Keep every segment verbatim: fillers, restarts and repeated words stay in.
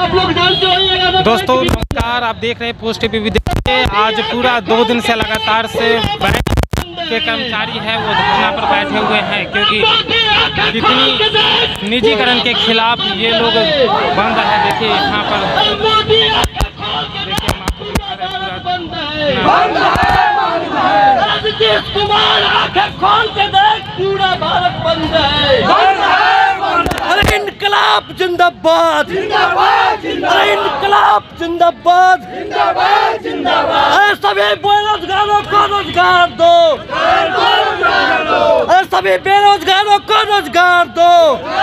आप लोग जानते हो। दोस्तों नमस्कार, आप देख रहे हैं पोस्ट टीवी विदेश। आज पूरा दो दिन से लगातार से बैंक के कर्मचारी है वो धरना पर बैठे हुए हैं, क्योंकि कितनी निजीकरण के खिलाफ ये लोग बंद है। देखिए यहाँ पर नीतीश कुमार आंखें खोल के देख, पूरा भारत बंद है। अरे इनकलाब जिंदाबाद, अरे इनकलाब जिंदाबाद, अरे सभी बेरोजगारों को रोजगार दो, अरे सभी बेरोजगारों को रोजगार दो।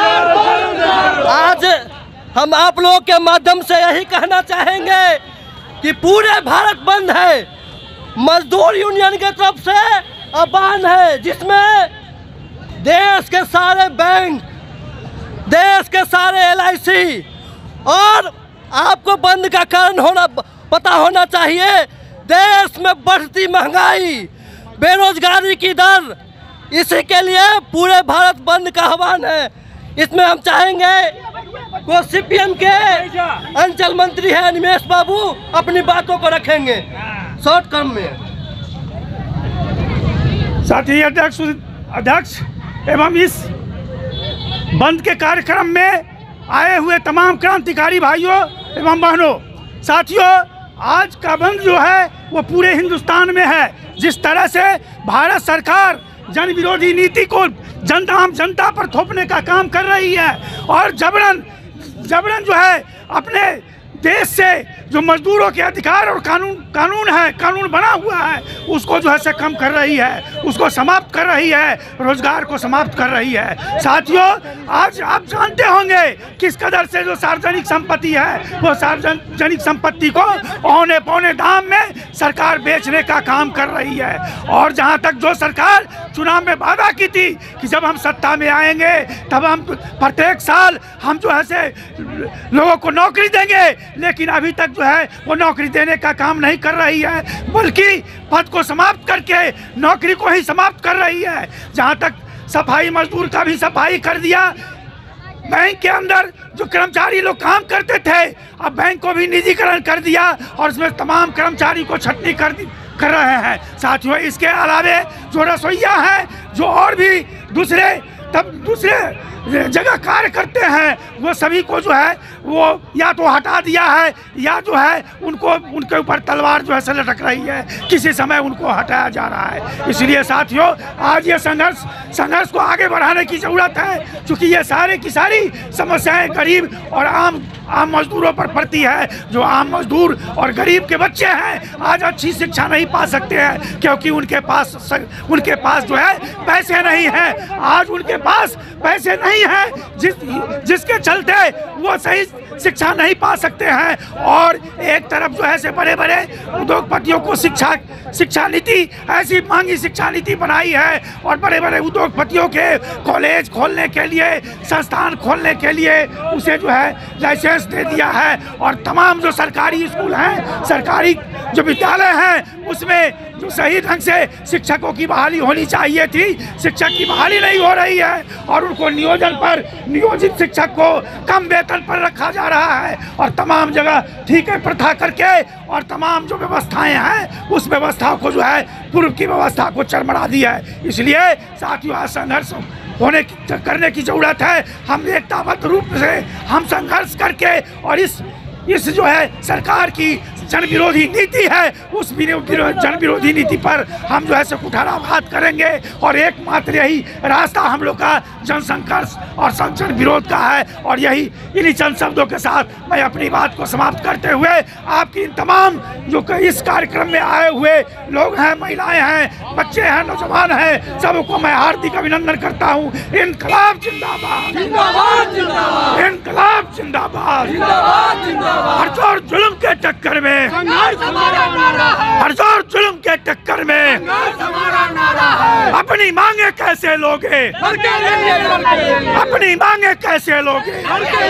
आज हम आप लोगों के माध्यम से यही कहना चाहेंगे कि पूरे भारत बंद है। मजदूर यूनियन की तरफ से अभियान है, जिसमें देश के सारे बैंक, देश के सारे एल आई सी, और आपको बंद का कारण होना पता होना चाहिए। देश में बढ़ती महंगाई, बेरोजगारी की दर, इसी के लिए पूरे भारत बंद का आह्वान है। इसमें हम चाहेंगे वो सी पी एम के अंचल मंत्री है निमेश बाबू अपनी बातों को रखेंगे शॉर्ट टर्म में। साथी अध्यक्ष अध्यक्ष एवं इस बंद के कार्यक्रम में आए हुए तमाम क्रांतिकारी भाइयों एवं बहनों, साथियों, आज का बंद जो है वो पूरे हिंदुस्तान में है। जिस तरह से भारत सरकार जन विरोधी नीति को जनता आम जनता पर थोपने का काम कर रही है और जबरन जबरन जो है अपने देश से जो मजदूरों के अधिकार और कानून कानून है कानून बना हुआ है उसको जो है से कम कर रही है, उसको समाप्त कर रही है, रोजगार को समाप्त कर रही है। साथियों, आज आप जानते होंगे किस कदर से जो सार्वजनिक संपत्ति है वो सार्वजनिक संपत्ति को औने पौने दाम में सरकार बेचने का काम कर रही है। और जहां तक जो सरकार चुनाव में वादा की थी कि जब हम सत्ता में आएंगे तब हम प्रत्येक साल हम जो है से लोगों को नौकरी देंगे, लेकिन अभी तक जो है वो नौकरी देने का काम नहीं कर रही है, बल्कि पद को समाप्त करके नौकरी को ही समाप्त कर रही है। जहां तक सफाई मजदूर का भी सफाई कर दिया, बैंक के अंदर जो कर्मचारी लोग काम करते थे अब बैंक को भी निजीकरण कर दिया और उसमें तमाम कर्मचारी को छटनी कर दी कर रहे हैं। साथियों, इसके अलावे जो रसोइया हैं, जो और भी दूसरे तब दूसरे जगह कार्य करते हैं, वो सभी को जो है वो या तो हटा दिया है या जो है उनको उनके ऊपर तलवार जो है से लटक रही है, किसी समय उनको हटाया जा रहा है। इसलिए साथियों, आज ये संघर्ष संघर्ष को आगे बढ़ाने की ज़रूरत है, क्योंकि ये सारे की सारी समस्याएं गरीब और आम आम मजदूरों पर पड़ती है। जो आम मजदूर और गरीब के बच्चे हैं आज अच्छी शिक्षा नहीं पा सकते हैं, क्योंकि उनके पास उनके पास जो है पैसे नहीं हैं। आज उनके पास पैसे नहीं है जिस जिसके चलते वो सही शिक्षा नहीं पा सकते हैं। और एक तरफ जो है से बड़े बड़े उद्योगपतियों को शिक्षा शिक्षा नीति ऐसी मांगी शिक्षा नीति बनाई है और बड़े बड़े उद्योगपतियों के कॉलेज खोलने के लिए, संस्थान खोलने के लिए उसे जो है लाइसेंस दे दिया है। और तमाम जो सरकारी स्कूल हैं, सरकारी जो विद्यालय हैं, उसमें जो सही ढंग से शिक्षकों की बहाली होनी चाहिए थी, शिक्षक की बहाली नहीं हो रही है और उनको नियोजन पर नियोजित शिक्षक को कम वेतन पर रखा जा रहा है और तमाम जगह ठीक है प्रथा करके और तमाम जो व्यवस्थाएं हैं उस व्यवस्था को जो है पूर्व की व्यवस्था को चरमरा दिया है। इसलिए साथियों, आज संघर्ष होने की करने की ज़रूरत है। हम एकताबद्ध रूप से हम संघर्ष करके और इस इस जो है सरकार की जन विरोधी नीति है उस जन विरोधी नीति पर हम जो है से कुठाराघात करेंगे और एकमात्र यही रास्ता हम लोग का जन संघर्ष और जन विरोध का है। और यही इन्हीं चंद शब्दों के साथ मैं अपनी बात को समाप्त करते हुए आपकी इन तमाम जो इस कार्यक्रम में आए हुए लोग हैं, महिलाएं हैं, बच्चे हैं, नौजवान हैं, सबको मैं हार्दिक अभिनंदन करता हूँ। इनकलाब जिंदाबाद, इनकलाब जिंदाबाद। हर जोर जुल्म के टक्कर में, हर जोर जुल्म के टक्कर में अपनी मांगे कैसे लोगे, अपनी मांगे कैसे लोगे।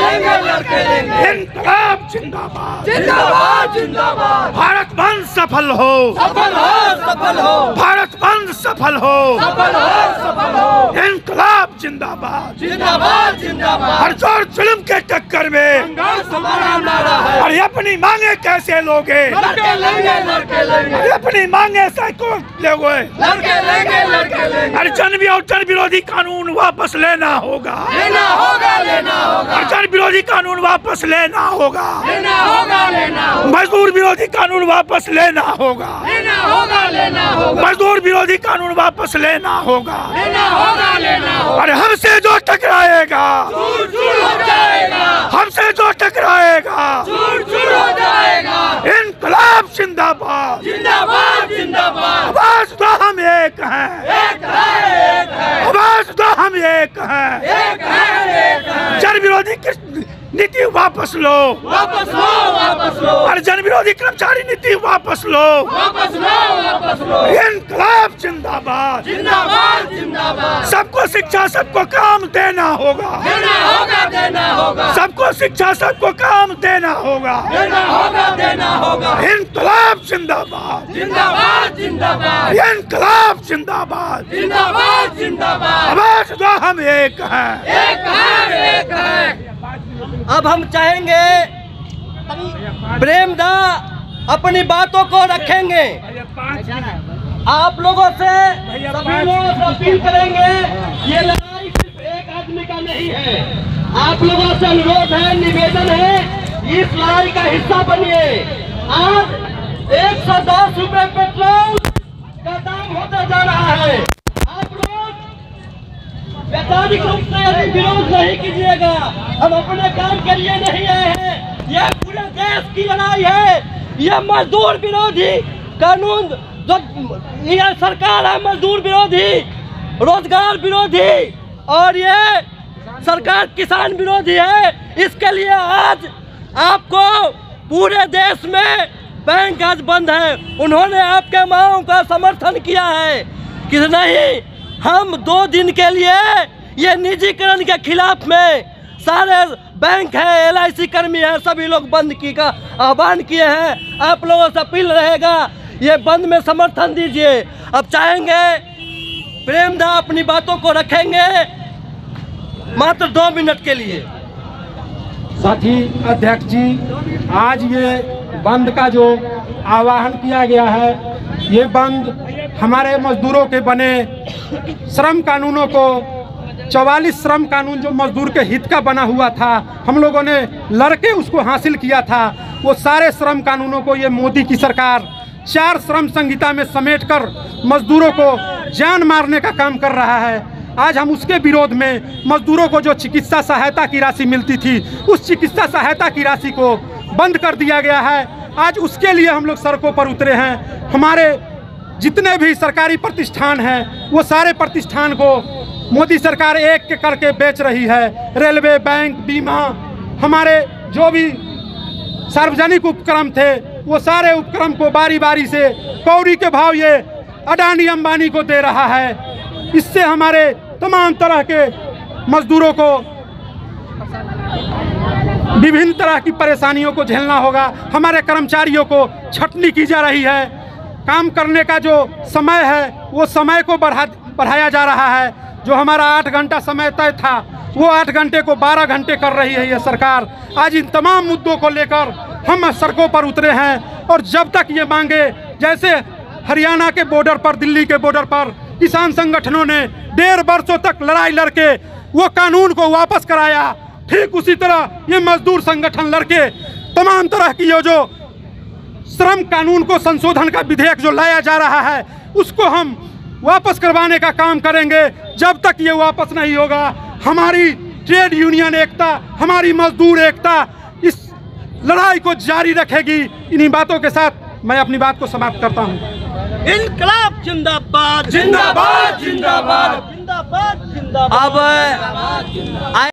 इनकलाब जिंदाबाद, जिंदाबाद जिंदाबाद। भारत बंद सफल हो, सफल हो, सफल हो। भारत बंद सफल हो, सफल हो, सफल हो। इनकलाब जिंदाबाद जिंदाबाद जिंदाबाद। हर जोर जुल्म के टक्कर में संघर्ष हमारा नारा है। अरे अपनी मांगे कैसे लोगे? लड़के लेंगे लड़के लेंगे। अरे अपनी मांगे सैकड़ों लोगे। लड़के लेंगे लड़के लेंगे। अरे जन और जन विरोधी कानून वापस लेना होगा लेना होगा लेना होगा। और जन विरोधी कानून वापस लेना होगा लेना होगा लेना होगा। मजदूर विरोधी कानून वापस लेना होगा लेना होगा लेना होगा। मजदूर विरोधी कानून वापस लेना होगा लेना होगा लेना होगा। और हमसे जो टकराएगा चूर चूर हो जाएगा। हमसे जो टकराएगा चूर चूर हो जाएगा। इनकलाब जिंदाबाद जिंदाबाद जिंदाबाद। आवाज तो हम एक हैं एक है एक है आवाज तो हम एक हैं एक है एक है। जन विरोधी कृ- नीति वापस लो वापस लो वापस लो। और जन विरोधी कर्मचारी नीति वापस लो वापस लो वापस लो। इनकलाब जिंदाबाद जिंदाबाद जिंदाबाद। सबको शिक्षा सबको काम देना होगा देना होगा देना होगा। सबको शिक्षा सबको काम देना होगा देना होगा देना होगा। इनकलाब जिंदाबाद जिंदाबाद जिंदाबाद। इनकलाब जिंदाबाद जिंदाबाद जिंदाबाद। आवाज तो हम एक हैं एक है एक है। अब हम चाहेंगे प्रेमदा अपनी बातों को रखेंगे। आप लोगों से सभी लोगों से अपील करेंगे, ये लड़ाई सिर्फ एक आदमी का नहीं है। आप लोगों से अनुरोध है, निवेदन है, इस लड़ाई का हिस्सा बनिए। आज एक सौ दस रुपए पेट्रोल का दाम होता जा रहा है। आप लोग वैचारिक रूप से यदि विरोध नहीं कीजिएगा, हम अपने काम के लिए नहीं आए हैं। यह पूरे देश की लड़ाई है। यह मजदूर विरोधी कानून जो यह सरकार है, मजदूर विरोधी, रोजगार विरोधी और ये सरकार किसान विरोधी है। इसके लिए आज आपको पूरे देश में बैंक आज बंद है। उन्होंने आपके मांगों का समर्थन किया है कि नहीं, हम दो दिन के लिए ये निजीकरण के खिलाफ में सारे बैंक है, एल आई सी कर्मी है, सभी लोग बंद की का आह्वान किए हैं। आप लोगों से अपील रहेगा, ये बंद में समर्थन दीजिए। अब चाहेंगे प्रेमदा अपनी बातों को रखेंगे मात्र दो मिनट के लिए। साथी अध्यक्ष जी, आज ये बंद का जो आह्वान किया गया है, ये बंद हमारे मजदूरों के बने श्रम कानूनों को, चौवालीस श्रम कानून जो मजदूर के हित का बना हुआ था, हम लोगों ने लड़के उसको हासिल किया था, वो सारे श्रम कानूनों को ये मोदी की सरकार चार श्रम संहिता में समेटकर मजदूरों को जान मारने का काम कर रहा है। आज हम उसके विरोध में मजदूरों को जो चिकित्सा सहायता की राशि मिलती थी, उस चिकित्सा सहायता की राशि को बंद कर दिया गया है। आज उसके लिए हम लोग सड़कों पर उतरे हैं। हमारे जितने भी सरकारी प्रतिष्ठान हैं, वो सारे प्रतिष्ठान को मोदी सरकार एक के करके बेच रही है। रेलवे, बैंक, बीमा, हमारे जो भी सार्वजनिक उपक्रम थे, वो सारे उपक्रम को बारी बारी से कौड़ी के भाव ये अडानी अंबानी को दे रहा है। इससे हमारे तमाम तरह के मजदूरों को विभिन्न तरह की परेशानियों को झेलना होगा। हमारे कर्मचारियों को छटनी की जा रही है। काम करने का जो समय है, वो समय को बढ़ा बढ़ाया जा रहा है। जो हमारा आठ घंटा समय तय था, वो आठ घंटे को बारह घंटे कर रही है ये सरकार। आज इन तमाम मुद्दों को लेकर हम सड़कों पर उतरे हैं। और जब तक ये मांगे, जैसे हरियाणा के बॉर्डर पर, दिल्ली के बॉर्डर पर किसान संगठनों ने डेढ़ वर्षों तक लड़ाई लड़के वो कानून को वापस कराया, ठीक उसी तरह ये मजदूर संगठन लड़के तमाम तरह की ये जो श्रम कानून को संशोधन का विधेयक जो लाया जा रहा है, उसको हम वापस करवाने का काम करेंगे। जब तक ये वापस नहीं होगा, हमारी ट्रेड यूनियन एकता, हमारी मजदूर एकता इस लड़ाई को जारी रखेगी। इन्हीं बातों के साथ मैं अपनी बात को समाप्त करता हूँ। इनकलाब जिंदाबाद जिंदाबाद जिंदाबाद जिंदाबाद जिंदाबाद। अब